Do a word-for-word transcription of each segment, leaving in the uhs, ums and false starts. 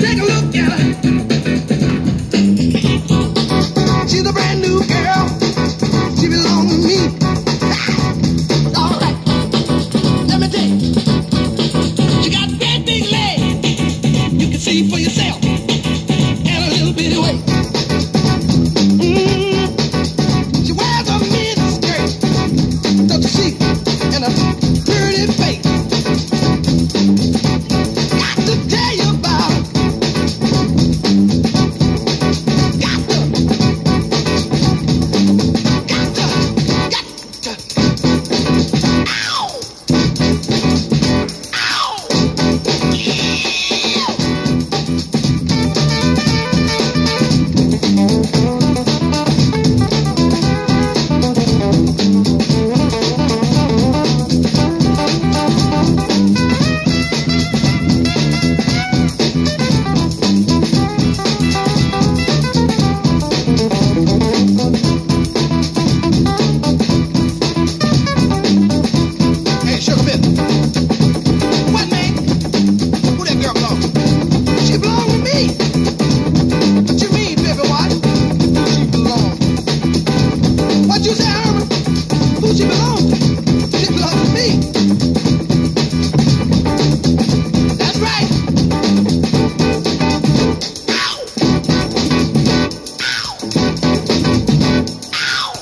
Take a look at her. She's a brand new girl. She belongs to me. All right. Let me tell you. She got great big legs. You can see for yourself. And a little bitty waist. Mm. She wears a mini skirt. Don't you see? And a pretty face. Got to tell you about her. Got to. Got to. Got to. Ow! Hey, Sugar Bill. What, man? Who that girl belong to? She belong to me. What you mean, baby? What? She belong. What you say, Herman? Who she belong to? She belong to me. That's right. Ow! Ow!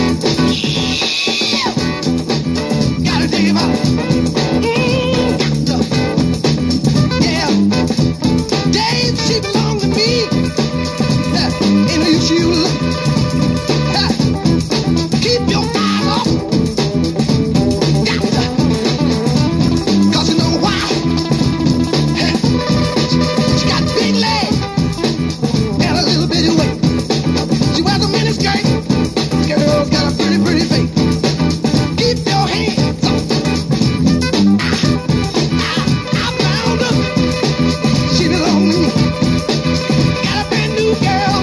Gotta tell you about it. Mm, got to. Yeah. Dave, she belong to me. Ha, ain't no use you look. Ha, keep your eyes off. Got to. 'Cause you know why? Ha, she got big legs and a little bitty waist. She wears a mini skirt. Girl's got a pretty, pretty face. Keep your hands off. I found her. She belong to me. Got a brand new girl.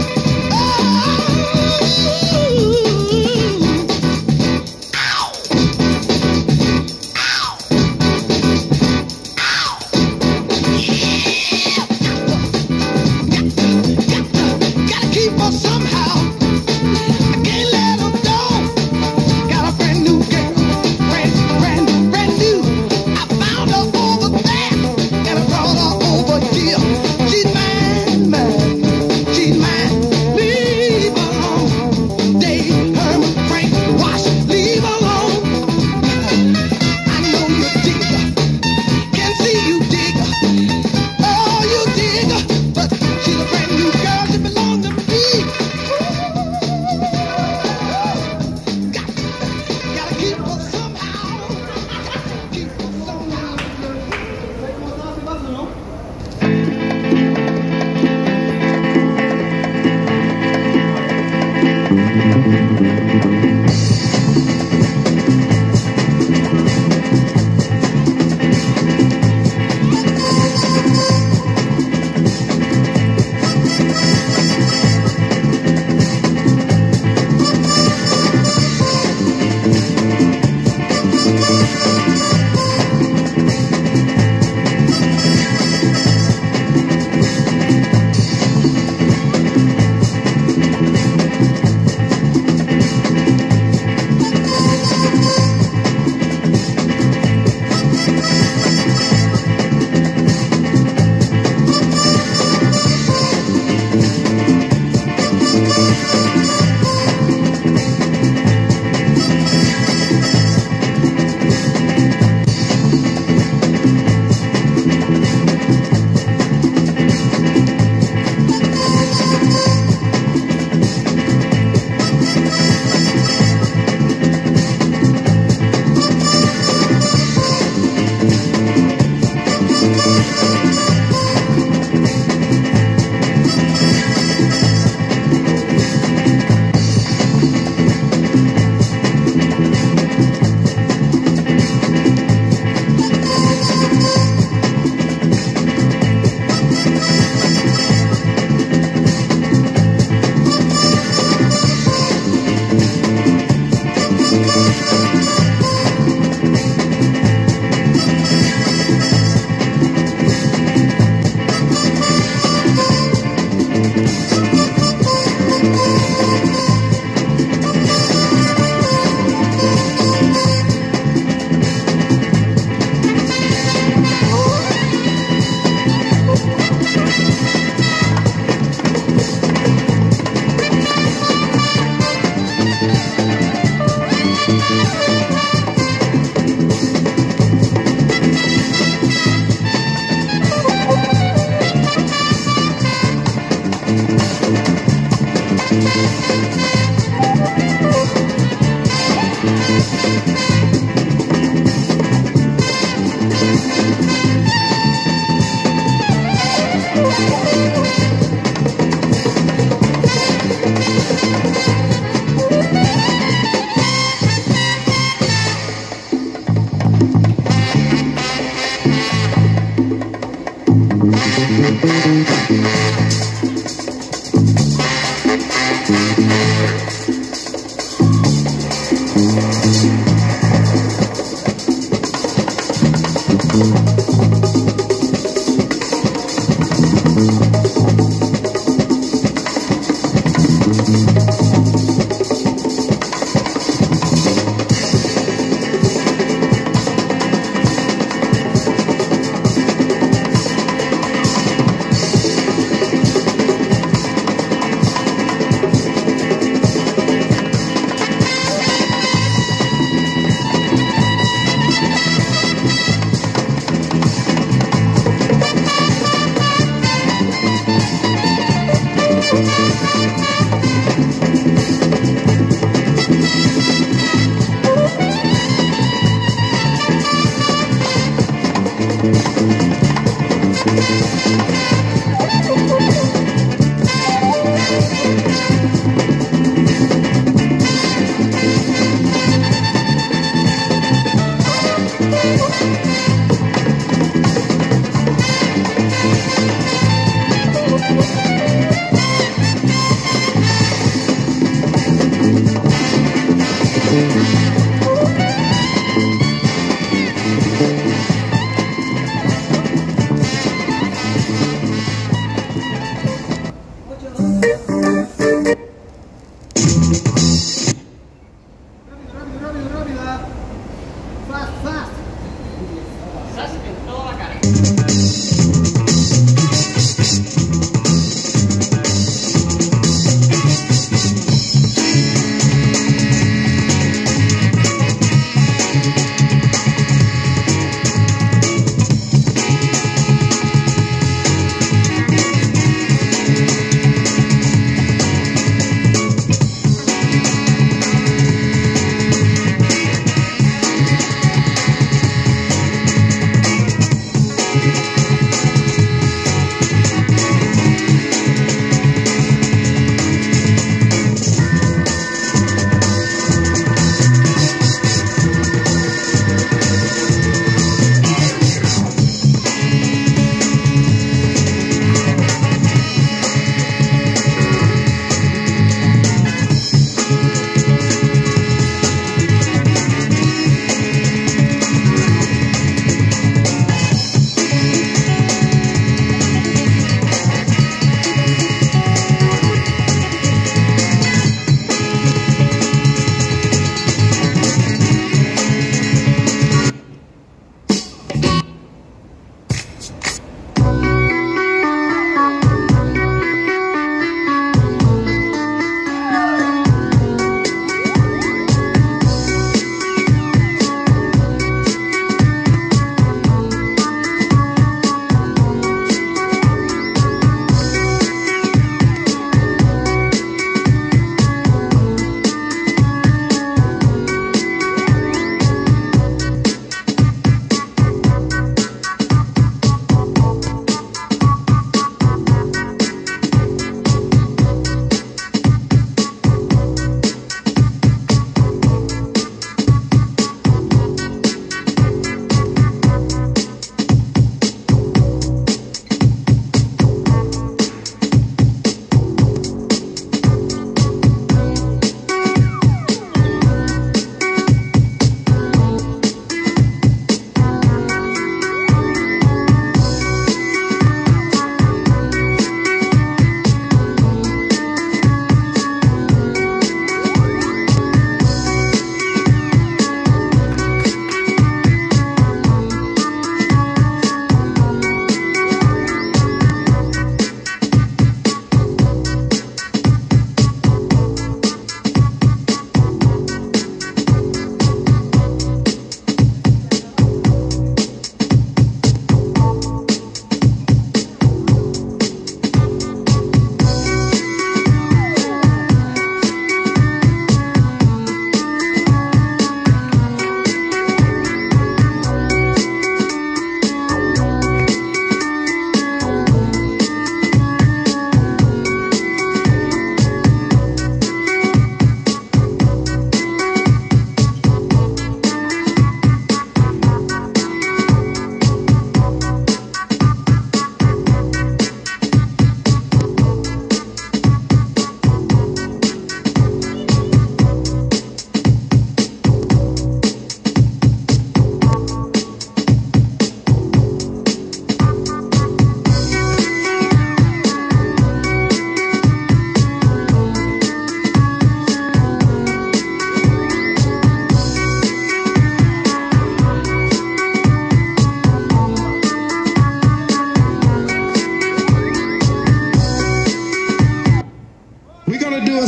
Gotta keep her somehow. I can't let her go. Got a brand new girl. Brand, brand, brand new. I found her over there. And I brought her over here. She's mine, mine. She's mine. Leave her alone. Dave, Herman, Frank, Wash. Leave her alone. I know you dig her. Can see you dig her. Oh, you dig her. But she's a brand new girl. She belongs to me. Got, gotta keep her somehow. Keep her somehow.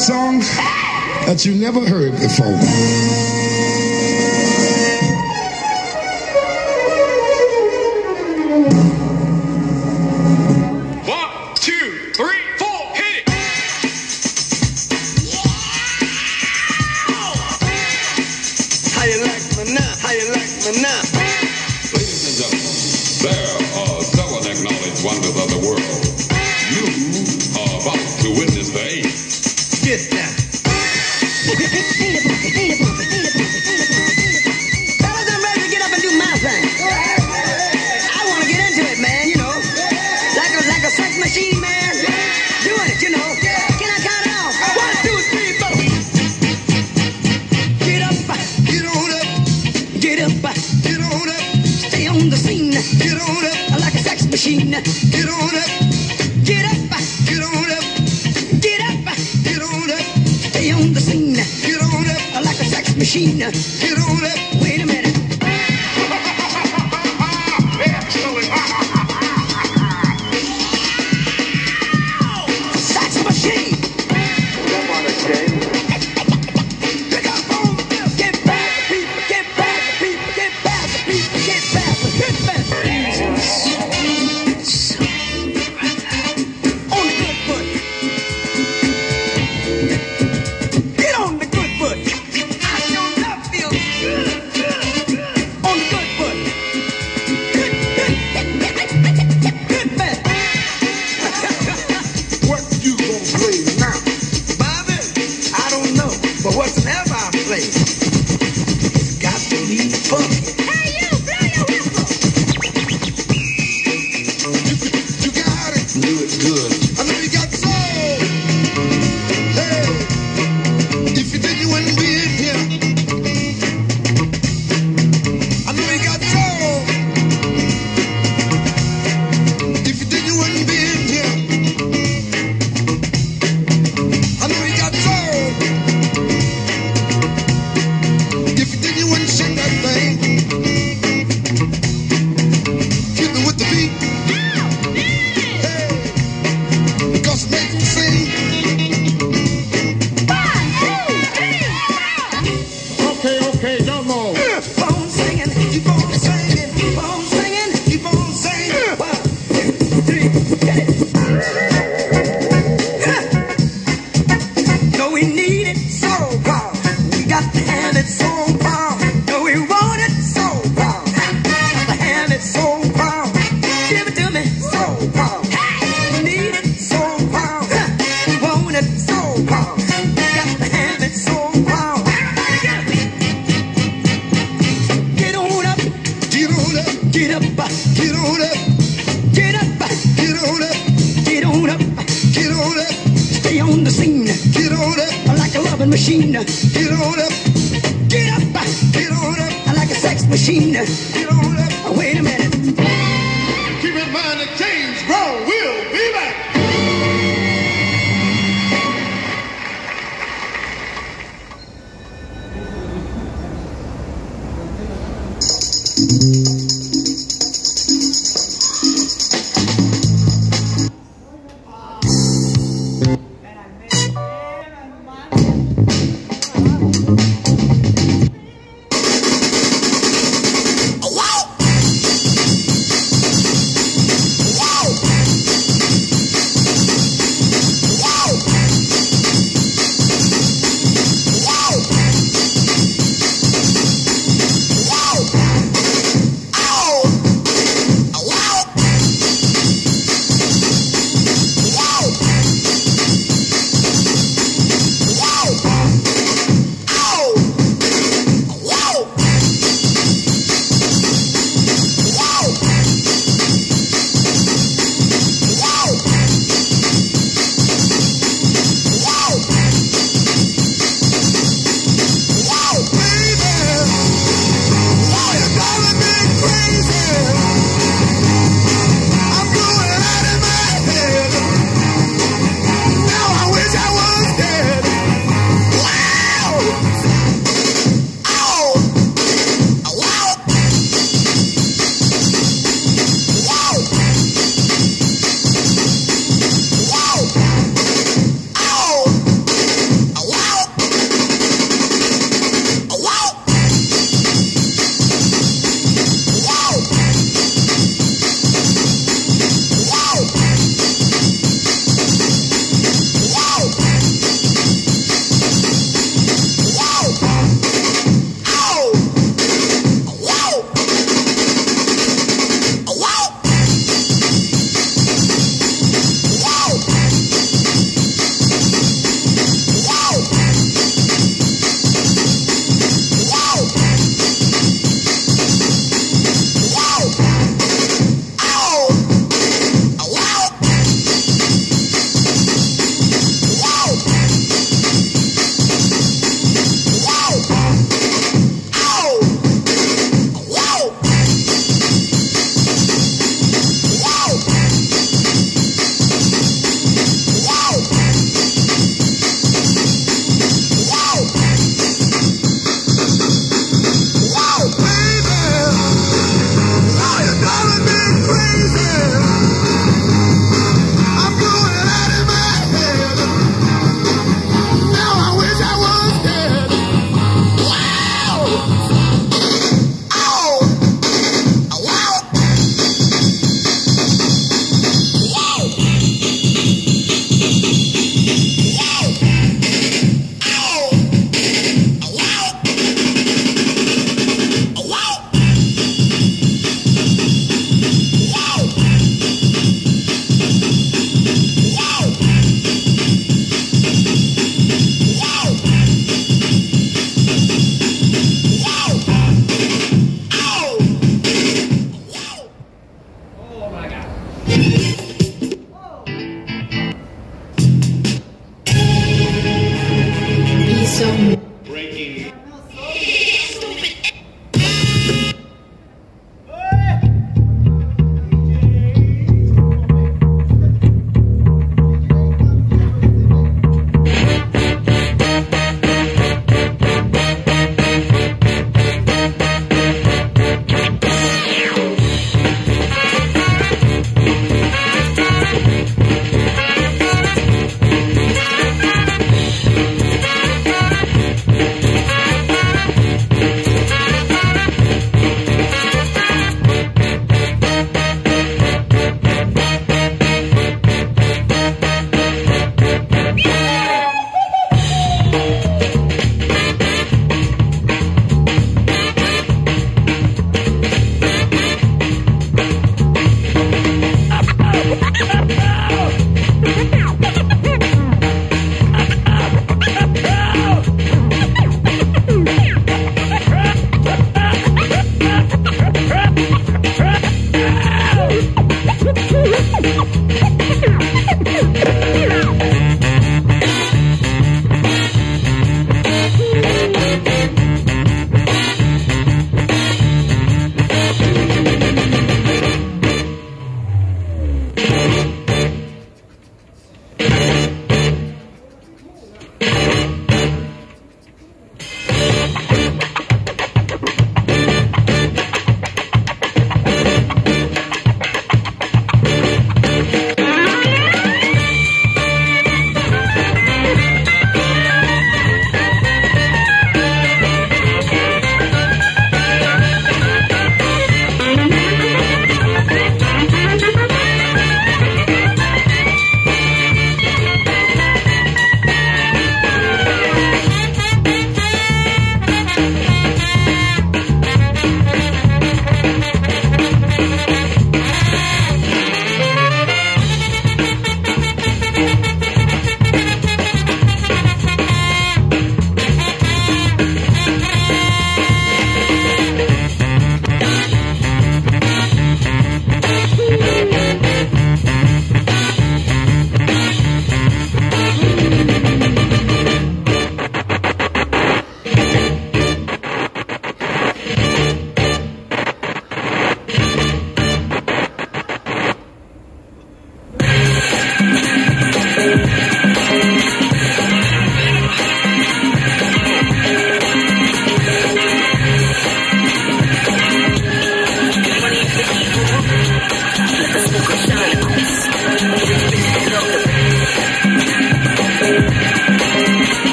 songs that you never heard before. One, two, three, four, hit it! How you like me now? How you like me now? Ladies and gentlemen, there are seven acknowledged wonders of the world. You are about to witness the eighth. Get down. Fellas, I'm ready to get up and do my thing. I want to get into it, man, you know. Like a, like a sex machine, man. Doing it, you know. Can I count it off? One, two, three, four. Get up. Get on up. Get up. Get on up. Stay on the scene. Get on up. Like a sex machine. Get on up. Get up. Get on up. Get up. Get on up. Stay on the scene. Get on up. Like a sex machine. Get on up. Wait a minute. Sex machine. That one again. Pick up on this. Get back the people. Get back the people. Get back the people. Get back the people. Get back the people. So, on the good foot. Get on the good foot. I sure enough feel good. On the good foot. Good, good, good, man. What you gonna play now? Bobby, I don't know, but whatever I play, it's got to be funky. Hey, you, blow your whistle. You got it. Do it good. I know you got soul. Hey, if you did, you wouldn't be in here. I know you got soul. If you did, you wouldn't be in here. I know you got soul. If you did, you wouldn't shake that thing. Hit me with the beat. Hey, because it makes me sing. Okay, okay, come on. Keep on singing, keep on singing, keep on singing, keep on singing. One, two, three, get it. No, we need it so bad. We got to have it so bad. No, we want it so bad. Got to have it so bad. Give it to me so bad. We need it so bad. We want it so bad. We got to have it so bad. Get on up, Get on up, get up, get on up, get up, get on up, get on up. get on up, Stay on the scene get on up, like a loving machine. get on up, Get up get on up, like a sex machine. get on up. Wait a minute. Keep in mind that James Brown will be back. Wow!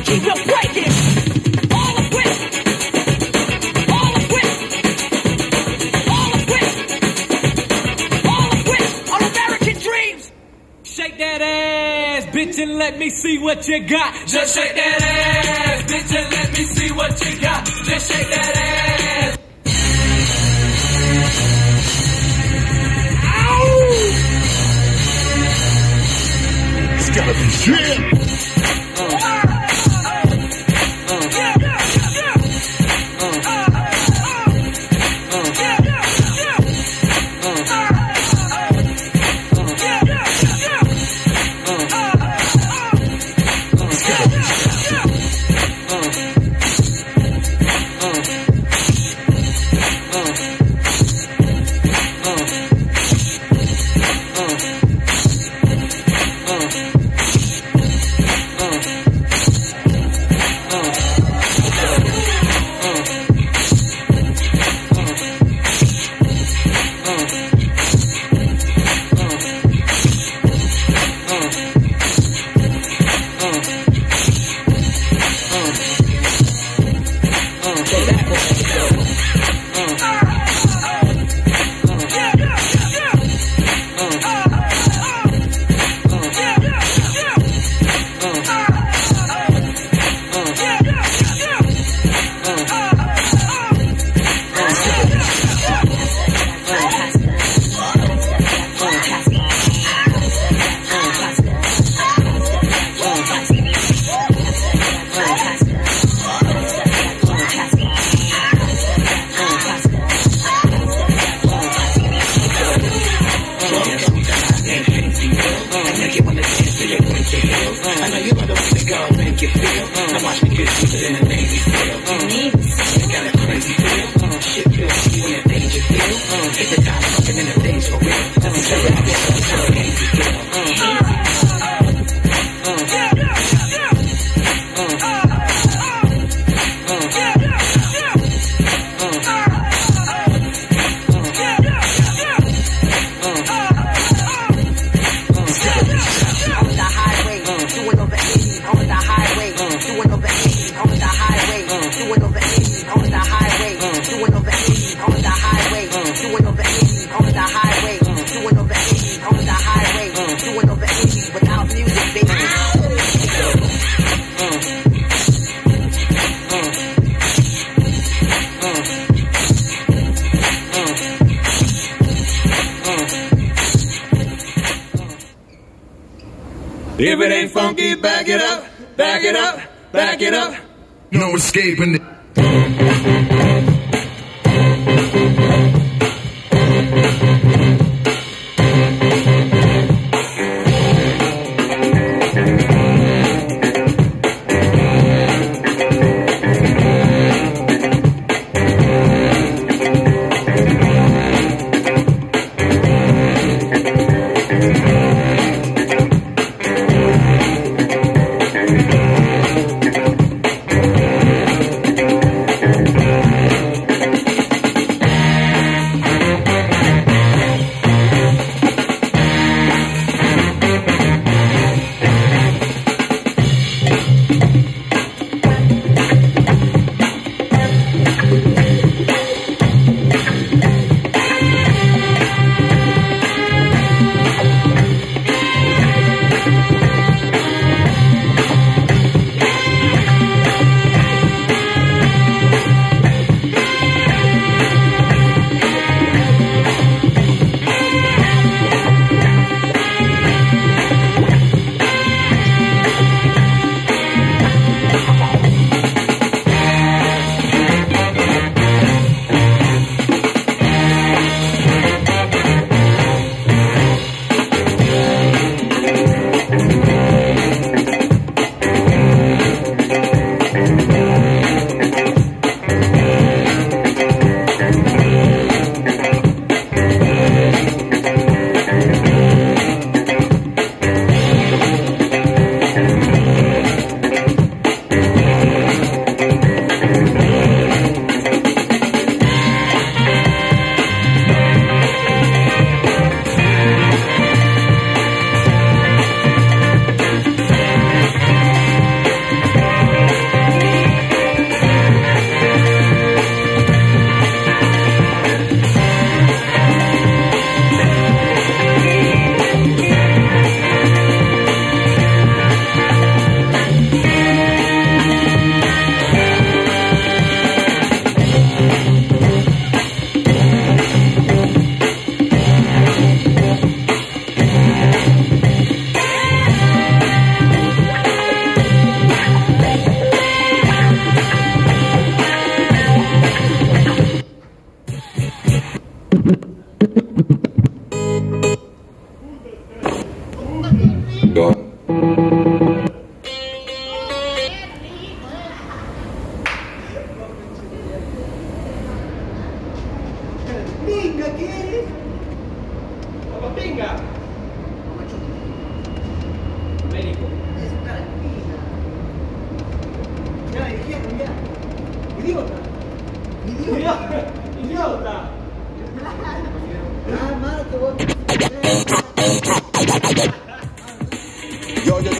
keep it breaking. All of it. All of it. All of it. All of it. Our American dreams. Shake that ass, bitch, and let me see what you got. Just shake that ass, bitch, and let me see what you got. Just shake that ass. It's gotta be shit. If it ain't funky, back it up, back it up, back it up. No escaping it. Idiota. Idiota. Idiota. Ah, mano, que vos. Yo, yo.